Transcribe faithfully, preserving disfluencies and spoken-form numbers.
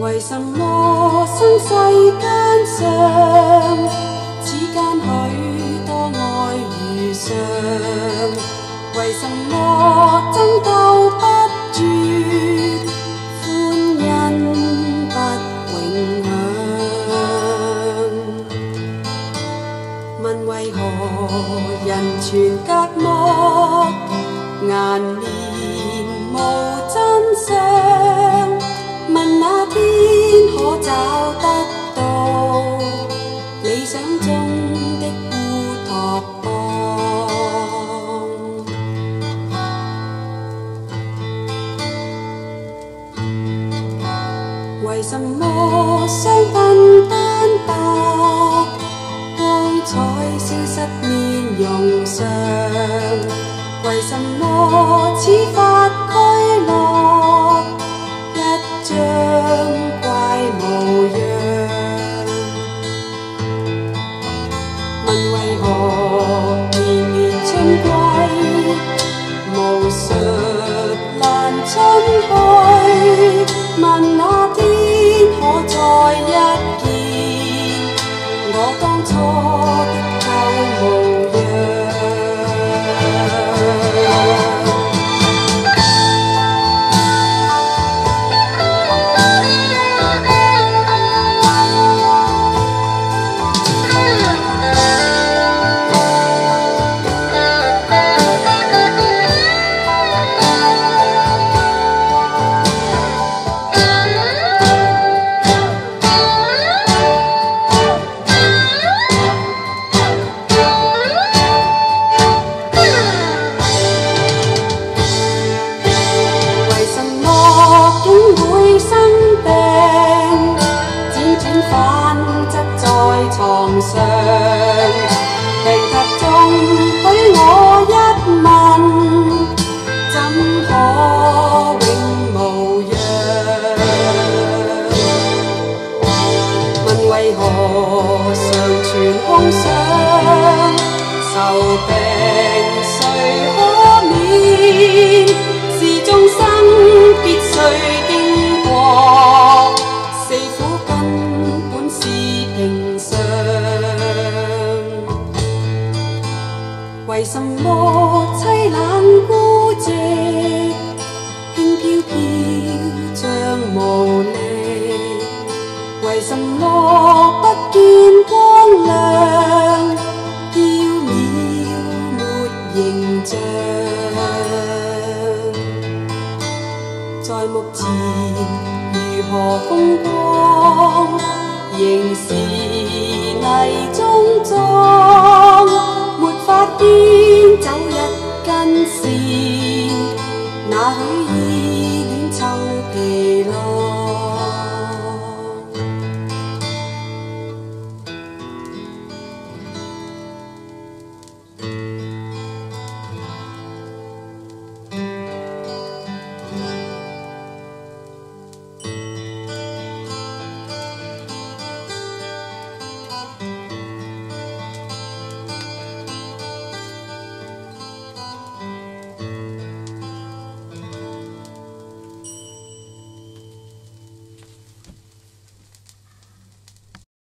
为什么生世间上，此间许多爱如常？为什么争斗不绝，欢欣不永享？问为何人全隔膜，颜面无真相？问那天可找得到理想中的烏托邦？為什麼雙鬢單薄，光彩消失面容上？為什麼此法俱樂一張怪模樣？問為何年年春季無術難春去？問那天可再一見我當初的舊模樣？床上病榻中許我一問，怎可永無恙？問為何常存空想，愁病誰可免？是眾生必須經過，四苦根本是平常。為什麼凄冷孤寂，輕飄飄像無力？為什麼不見光亮，飄渺沒形象？在目前如何風光，仍是泥中裝，沒法牽走一根線，那許